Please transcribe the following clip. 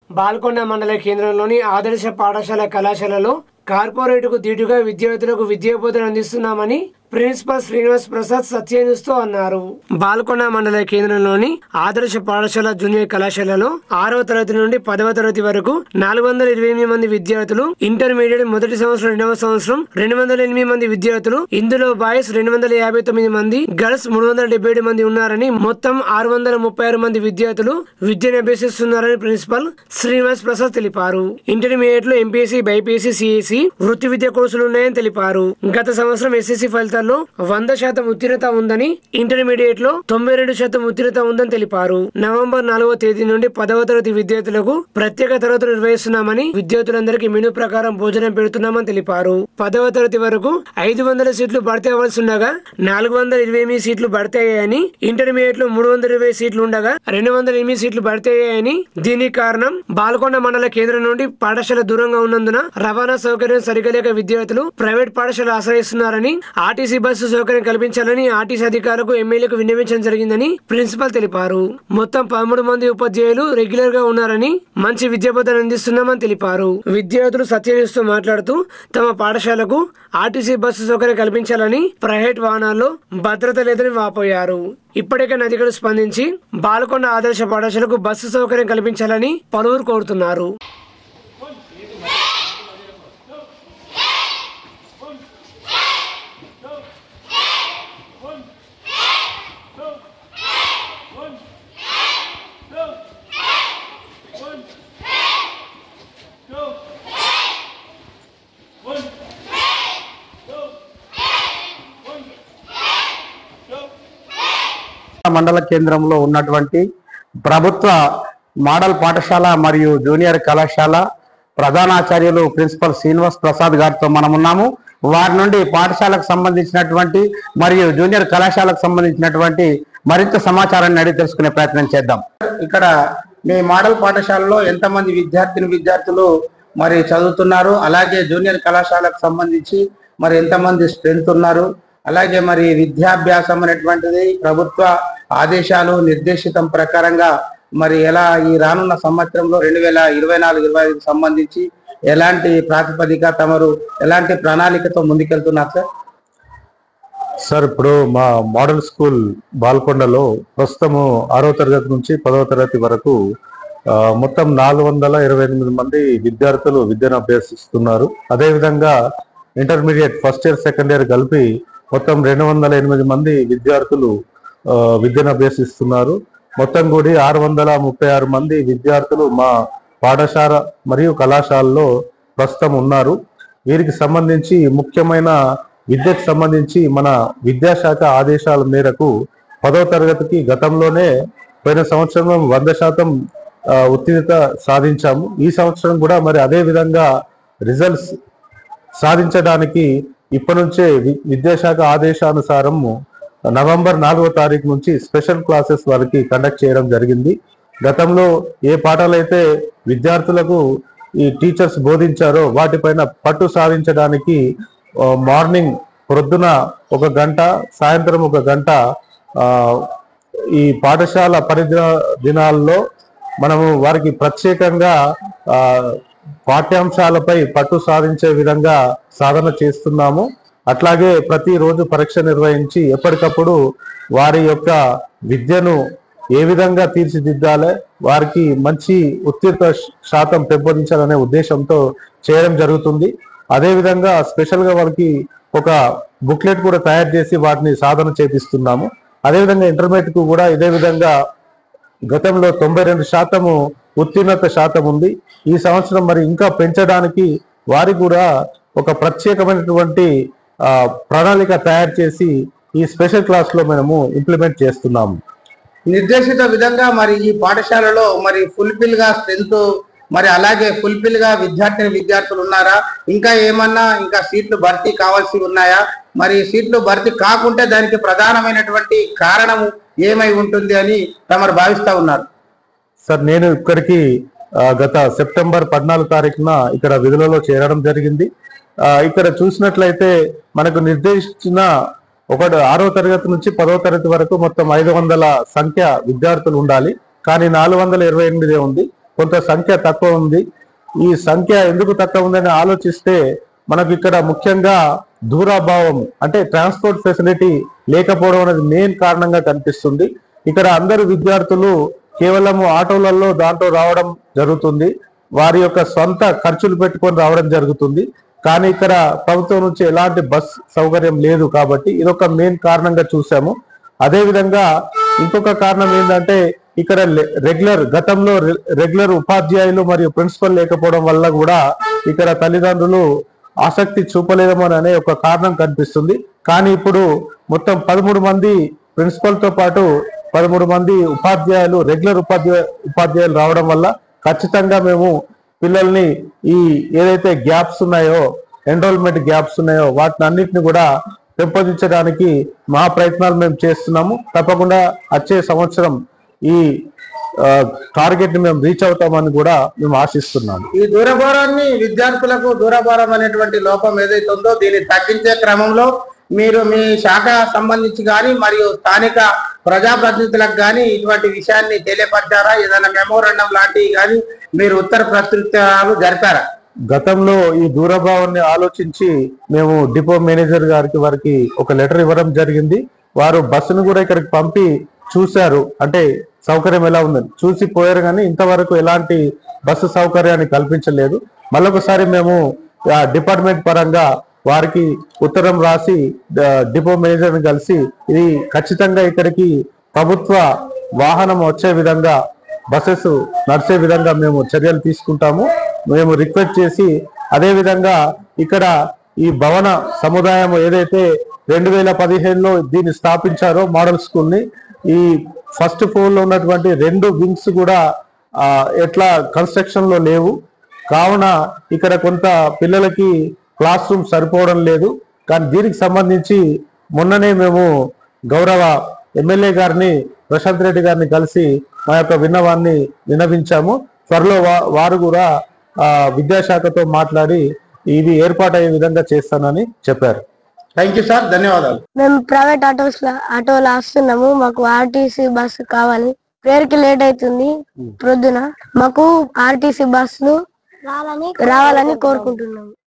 బాల్కొండ మండల కేంద్రంలోని ఆదర్శ పాఠశాల కళాశాలలో కార్పొరేట్ కు దీటుగా విద్యార్థులకు విద్యాబోధన అందిస్తున్నామని ప్రిన్సిపల్ శ్రీనివాస్ ప్రసాద్ సత్య న్యూస్ తో అన్నారు. బాల్కొండ మండల కేంద్రంలోని ఆదర్శ పాఠశాల జూనియర్ కళాశాలలో 6వ తరగతి నుండి 10వ తరగతి వరకు 428 మంది విద్యార్థులు, ఇంటర్మీడియట్ మొదటి సంవత్సరం 2వ సంవత్సరం 208 మంది విద్యార్థులు, ఇందులో బాయ్స్ 259 మంది, గర్ల్స్ 377 మంది ఉన్నారని, మొత్తం 636 మంది విద్యార్థులు విద్యను అభ్యసిస్తున్నారని ప్రిన్సిపల్ శ్రీనివాస్ ప్రసాద్ తెలిపారు. ఇంటర్మీడియట్ లో ఎంపీఎస్సీ, బైపీఎస్సీ, సిఎస్సీ వృత్తి విద్య కోర్సులు ఉన్నాయని తెలిపారు. గత సంవత్సరం ఎస్ఎస్సీ ఫలితాల్లో 100% ఉత్తీర్ణత ఉందని, ఇంటర్మీడియట్ లో 92% ఉత్తీర్ణత ఉందని తెలిపారు. నవంబర్ 4వ తేదీ నుండి 10వ తరగతి విద్యార్థులకు ప్రత్యేక తరగతులు నిర్వహిస్తున్నామని, విద్యార్థులందరికీ మెనూ ప్రకారం భోజనం పెడుతున్నామని తెలిపారు. 10వ తరగతి వరకు 500 సీట్లు భర్తీ అవ్వాల్సి ఉండగా 428 సీట్లు భర్తీ అయ్యాయని, ఇంటర్మీడియట్ లో 320 సీట్లు ఉండగా 208 సీట్లు భర్తీ అయ్యాయని, దీనికి కారణం బాల్కొండ మండల కేంద్రం నుండి పాఠశాల దూరంగా ఉన్నందున రవాణా సౌకర్యం సరిగా లేక విద్యార్థులు ప్రైవేట్ పాఠశాల ఆశ్రయిస్తున్నారని, ఆర్టీసీ బస్సు సౌకర్యం కల్పించాలని ఆర్టీసీ అధికారులకు ఎమ్మెల్యేకు విన్నవించడం జరిగిందని ప్రిన్సిపల్ తెలిపారు. మొత్తం 13 మంది ఉపాధ్యాయులు రెగ్యులర్ గా ఉన్నారని, మంచి విద్యాబోధన అందిస్తున్నామని తెలిపారు. విద్యార్థులు సత్యనిస్తూ మాట్లాడుతూ తమ పాఠశాలకు ఆర్టీసీ బస్సు సౌకర్యం కల్పించాలని, ప్రైవేట్ వాహనాల్లో భద్రత లేదని వాపోయారు. ఇప్పటికైనా అధికారులు స్పందించి బాల్కొండ ఆదర్శ పాఠశాలకు బస్సు సౌకర్యం కల్పించాలని పలువురు కోరుతున్నారు. మండల కేంద్రంలో ఉన్నటువంటి ప్రభుత్వ మోడల్ పాఠశాల మరియు జూనియర్ కళాశాల ప్రధానాచార్యులు ప్రిన్సిపల్ శ్రీనివాస్ ప్రసాద్ గారితో మనం ఉన్నాము. వారి నుండి పాఠశాలకు సంబంధించినటువంటి మరియు జూనియర్ కళాశాలకు సంబంధించినటువంటి మరింత సమాచారాన్ని అడిగి తెలుసుకునే ప్రయత్నం చేద్దాం. ఇక్కడ మీ మోడల్ పాఠశాలలో ఎంతమంది విద్యార్థులు మరి చదువుతున్నారు, అలాగే జూనియర్ కళాశాలకు సంబంధించి మరి ఎంతమంది స్ట్రెంత్ ఉన్నారు, అలాగే మరి విద్యాభ్యాసం అనేటువంటిది ప్రభుత్వ ఆదేశాలు నిర్దేశితం ప్రకారంగా మరి ఎలా ఈ రానున్న సంవత్సరంలో 2024-25 సంబంధించి ఎలాంటి ప్రాతిపదిక తమరు ఎలాంటి ప్రణాళికతో ముందుకెళ్తున్నారు సార్? ఇప్పుడు మా మోడల్ స్కూల్ బాల్కొండలో ప్రస్తుతము 6వ తరగతి నుంచి 10వ తరగతి వరకు మొత్తం 428 మంది విద్యార్థులు విద్యను అభ్యసిస్తున్నారు. అదేవిధంగా intermediate first year, second year కలిపి మొత్తం 208 మంది విద్యార్థులు విద్యను అభ్యసిస్తున్నారు. మొత్తం కూడి 636 మంది విద్యార్థులు మా పాఠశాల మరియు కళాశాలలో ప్రస్తుతం ఉన్నారు. వీరికి సంబంధించి ముఖ్యమైన విద్యకు సంబంధించి మన విద్యాశాఖ ఆదేశాల మేరకు 10వ తరగతికి గతంలోనే పోయిన సంవత్సరం 100% ఉత్తీర్ణత సాధించాము. ఈ సంవత్సరం కూడా మరి అదే విధంగా రిజల్ట్స్ సాధించడానికి ఇప్పటి నుంచే విద్యాశాఖ ఆదేశానుసారం నవంబర్ 4వ తారీఖు నుంచి స్పెషల్ క్లాసెస్ వారికి కండక్ట్ చేయడం జరిగింది. గతంలో ఏ పాఠాలైతే విద్యార్థులకు ఈ టీచర్స్ బోధించారో వాటిపైన పట్టు సాధించడానికి మార్నింగ్ ప్రొద్దున 1 గంట, సాయంత్రం 1 గంట ఈ పాఠశాల దినాల్లో మనము వారికి ప్రత్యేకంగా పాఠ్యాంశాలపై పట్టు సాధించే విధంగా సాధన చేస్తున్నాము. అట్లాగే ప్రతిరోజు పరీక్ష నిర్వహించి ఎప్పటికప్పుడు వారి యొక్క విద్యను ఏ విధంగా తీర్చిదిద్దాలి, వారికి మంచి ఉత్తీర్ణ శాతం పెంపొందించాలనే ఉద్దేశంతో చేయడం జరుగుతుంది. అదేవిధంగా స్పెషల్గా వారికి ఒక బుక్లెట్ కూడా తయారు చేసి వాటిని సాధన చేపిస్తున్నాము. అదేవిధంగా ఇంటర్మీడియట్కు కూడా ఇదే విధంగా గతంలో 92% ఉత్తీర్ణత శాతం ఉంది. ఈ సంవత్సరం మరి ఇంకా పెంచడానికి వారికి కూడా ఒక ప్రత్యేకమైనటువంటి ప్రణాళిక తయారు చేసి ఈ స్పెషల్ క్లాస్ లో మనము ఇంప్లిమెంట్ చేస్తున్నాము. నిర్దేశిత విధంగా మరి ఈ పాఠశాలలో మరి ఫుల్ఫిల్ గా స్ట్రెంత్ మరి అలాగే ఫుల్ఫిల్ గా విద్యార్థులు ఉన్నారా? ఇంకా ఏమన్నా సీట్లు భర్తీ కావాల్సి ఉన్నాయా? మరి సీట్లు భర్తీ కాకుంటే దానికి ప్రధానమైనటువంటి కారణం ఏమై ఉంటుంది అని తమరు భావిస్తా ఉన్నారు? సార్, నేను ఇక్కడికి గత సెప్టెంబర్ 14 తారీఖున ఇక్కడ విధులలో చేరడం జరిగింది. ఇక్కడ చూసినట్లయితే మనకు నిర్దేశించిన 6వ తరగతి నుంచి 10వ తరగతి వరకు మొత్తం 500 సంఖ్య విద్యార్థులు ఉండాలి. కానీ 428 ఉంది. కొంత సంఖ్య తక్కువ ఉంది. ఈ సంఖ్య ఎందుకు తక్కువ ఉందని ఆలోచిస్తే మనకు ఇక్కడ ముఖ్యంగా దూరాభావం అంటే ట్రాన్స్పోర్ట్ ఫెసిలిటీ లేకపోవడం అనేది మెయిన్ కారణంగా కనిపిస్తుంది. ఇక్కడ అందరు విద్యార్థులు కేవలం ఆటోలలో దాంట్లో రావడం జరుగుతుంది. వారి యొక్క సొంత ఖర్చులు పెట్టుకొని రావడం జరుగుతుంది. కానీ ఇక్కడ ప్రభుత్వం నుంచి ఎలాంటి బస్ సౌకర్యం లేదు కాబట్టి ఇదొక మెయిన్ కారణంగా చూసాము. అదే విధంగా ఇంకొక కారణం ఏంటంటే ఇక్కడ గతంలో రెగ్యులర్ ఉపాధ్యాయులు మరియు ప్రిన్సిపల్ లేకపోవడం వల్ల కూడా ఇక్కడ తల్లిదండ్రులు ఆసక్తి చూపలేదేమో అనే ఒక కారణం కనిపిస్తుంది. కానీ ఇప్పుడు మొత్తం 13 మంది ప్రిన్సిపల్ తో పాటు 13 మంది ఉపాధ్యాయులు రెగ్యులర్ ఉపాధ్యాయులు రావడం వల్ల ఖచ్చితంగా మేము పిల్లల్ని ఈ ఏదైతే గ్యాప్స్ ఉన్నాయో ఎన్రోల్మెంట్ గ్యాప్స్ ఉన్నాయో వాటిని అన్నిటిని కూడా పెంపొందించడానికి మా ప్రయత్నాలు మేము చేస్తున్నాము. తప్పకుండా వచ్చే సంవత్సరం ఈ టార్గెట్ ని మేము రీచ్ అవుతామని కూడా మేము ఆశిస్తున్నాము. ఈ దూరభారాన్ని విద్యార్థులకు దూరభారం అనేటువంటి లోపం ఏదైతే ఉందో దీన్ని తగ్గించే క్రమంలో మీరు మీ శాఖ సంబంధించి కానీ మరియు స్థానిక ప్రజాప్రతినిధులకు కానీ ఇటువంటి విషయాన్ని తెలియపరిచారా? ఏదైనా మెమోరాండం లాంటివి కానీ మీరు ఉత్తర ప్రత్యుత్తరాలు జరిపారా? గతంలో ఈ దూరభావాన్ని ఆలోచించి మేము డిపో మేనేజర్ వారికి ఒక లెటర్ ఇవ్వడం జరిగింది. వారు బస్సును కూడా ఇక్కడికి పంపి చూశారు, అంటే సౌకర్యం ఎలా ఉందని చూసి పోయారు. కానీ ఇంతవరకు ఎలాంటి బస్సు సౌకర్యాన్ని కల్పించలేదు. మళ్ళొకసారి మేము డిపార్ట్మెంట్ పరంగా వారికి ఉత్తరం రాసి డిపో మేనేజర్ని కలిసి ఇది ఖచ్చితంగా ఇక్కడికి ప్రభుత్వ వాహనం వచ్చే విధంగా బస్సెస్ నడిచే విధంగా మేము చర్యలు తీసుకుంటాము మేము రిక్వెస్ట్ చేసి, అదే విధంగా ఇక్కడ ఈ భవన సముదాయం ఏదైతే 2015లో దీన్ని స్థాపించారో మోడల్ స్కూల్ ని, ఈ ఫస్ట్ ఫ్లోర్ లో ఉన్నటువంటి 2 వింగ్స్ కూడా ఎట్లా కన్స్ట్రక్షన్ లో లేవు. కావున ఇక్కడ కొంత పిల్లలకి క్లాస్ రూమ్ సరిపోవడం లేదు. కానీ దీనికి సంబంధించి మొన్ననే మేము గౌరవ ఎమ్మెల్యే గారిని ప్రశాంత్ రెడ్డి గారిని కలిసి మా యొక్క విన్నవాన్ని విన్నవించాము. త్వరలో వారు కూడా విద్యాశాఖతో మాట్లాడి ఇది ఏర్పాటయ్యే విధంగా చేస్తానని చెప్పారు. థ్యాంక్ యూ సార్, ధన్యవాదాలు. మేము ప్రైవేట్ ఆటోలో వస్తున్నాము. మాకు ఆర్టీసీ బస్సు కావాలి. ప్రేయర్కి లేట్ అవుతుంది ప్రొద్దున. మాకు ఆర్టీసీ బస్సులు రావాలని కోరుకుంటున్నాము.